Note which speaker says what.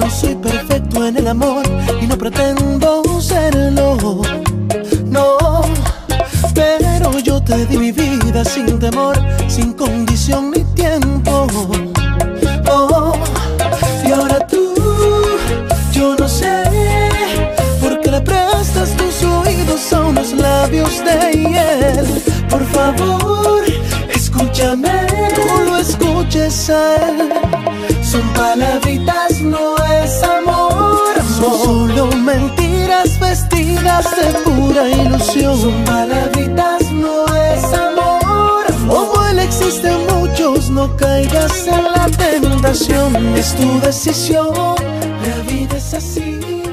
Speaker 1: no soy perfecto en el amor y no pretendo serlo, no. Pero yo te di mi vida sin temor, sin condición ni tiempo. Oh, y ahora tú, yo no sé por qué le prestas tus oídos a unos labios de hiel. Por favor, escúchame, tú lo escuches a él. Son palabritas, no es amor, son solo mentiras vestidas de pura ilusión. Son palabritas, no es amor. Como él existen muchos, no caigas en la tentación. Es tu decisión, la vida es así.